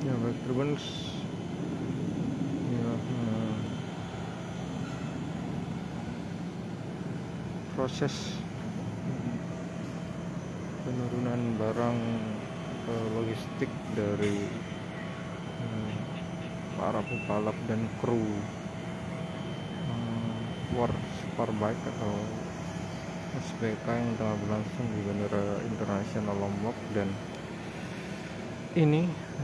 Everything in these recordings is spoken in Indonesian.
Ya baik Tribuners, ya, proses penurunan barang logistik dari para pebalap dan kru World Superbike atau SBK yang tengah berlangsung di Bandara Internasional Lombok. Dan ini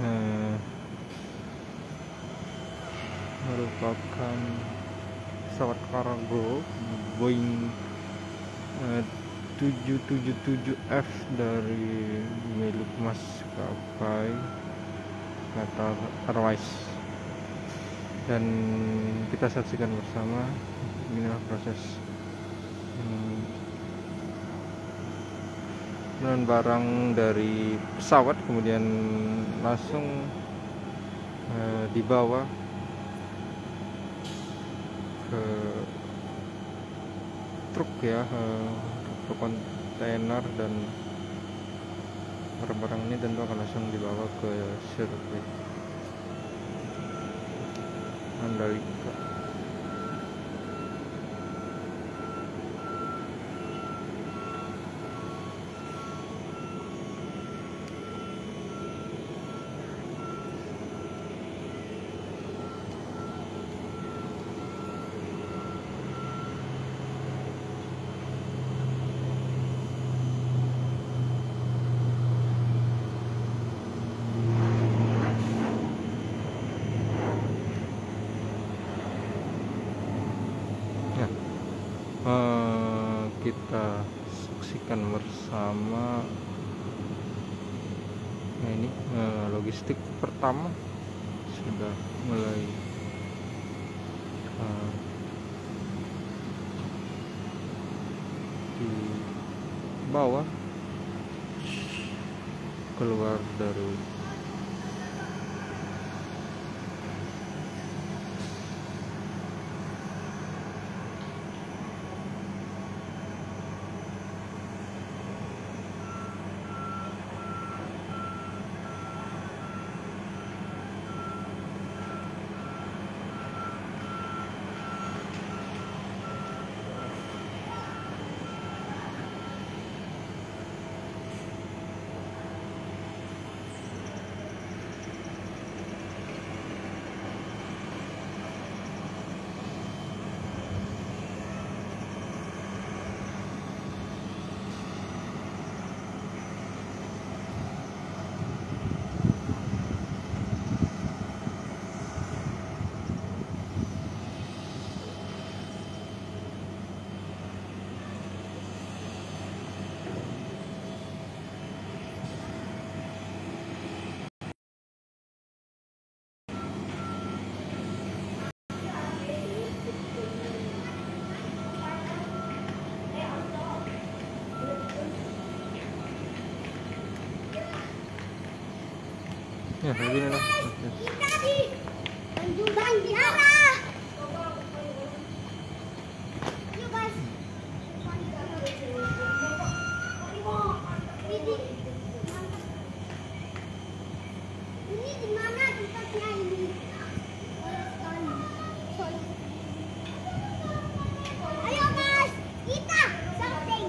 merupakan pesawat kargo Boeing 777F dari milik maskapai Qatar Airways, dan kita saksikan bersama inilah proses penurunan barang dari pesawat, kemudian langsung dibawa ke truk truk kontainer, dan barang-barang ini tentu akan langsung dibawa ke sirkuit Mandalika. Kita saksikan bersama. Nah, ini logistik pertama sudah mulai dibawa keluar dari ya begini lah. Ini di mana tempatnya ini? Ayo Mas, kita shopping.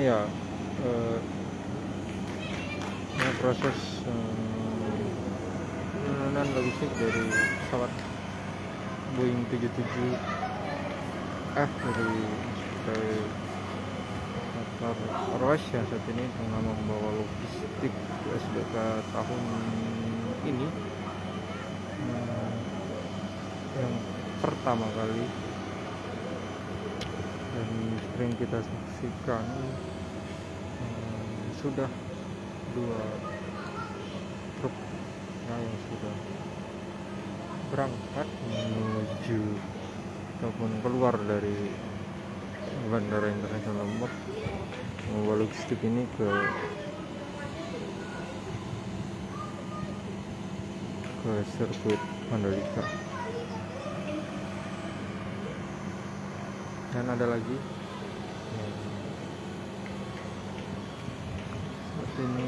ini ya, proses penurunan logistik dari pesawat Boeing 77F dari Qatar Airways yang saat ini tengah membawa logistik SBK tahun ini, yang pertama kali, dan sering kita saksikan sudah 2 truk yang sudah berangkat menuju ataupun keluar dari Bandara Internasional Lombok, membawa logistik ini ke sirkuit Mandalika. Dan ada lagi seperti ini.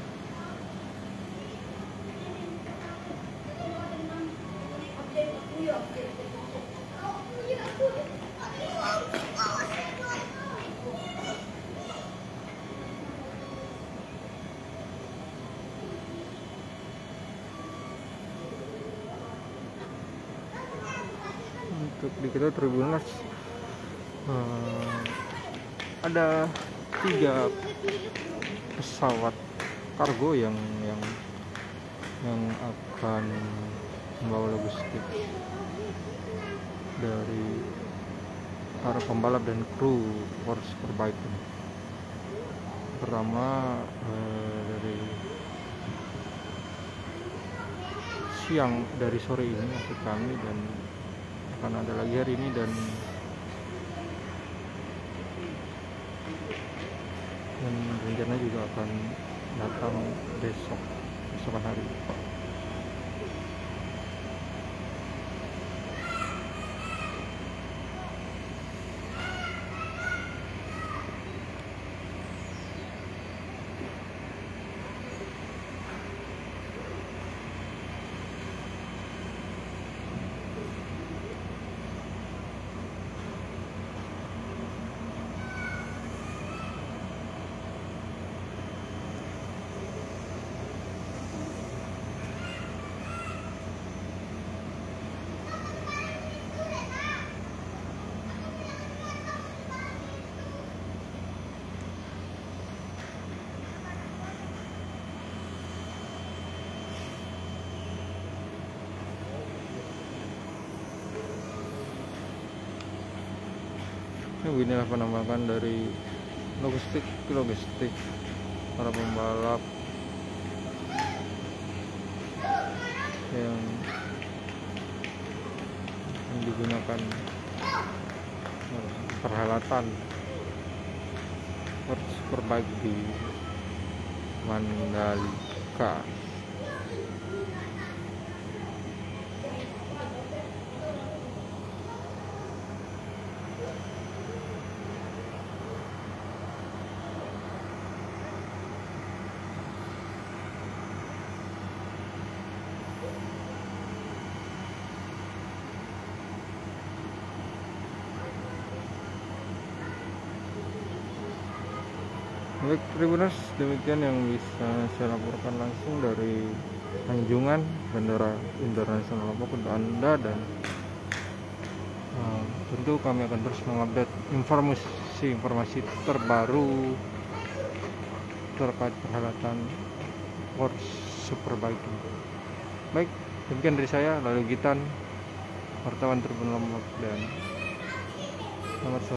Untuk di kita Tribuners ada 3 pesawat kargo yang akan membawa logistik dari para pembalap dan kru World Superbike. Pertama dari siang, dari sore ini maksud kami, dan akan ada lagi hari ini, dan rencana juga akan datang besokan hari. Inilah penambahan dari logistik para pembalap yang digunakan perhelatan World Superbike di Mandalika. Baik Tribuners, demikian yang bisa saya laporkan langsung dari Anjungan Bandara Internasional Lombok untuk Anda, dan tentu kami akan terus mengupdate informasi terbaru terkait perhelatan World Superbike. Baik, demikian dari saya, Lalu Gitan, wartawan Tribun Lombok, dan selamat sore.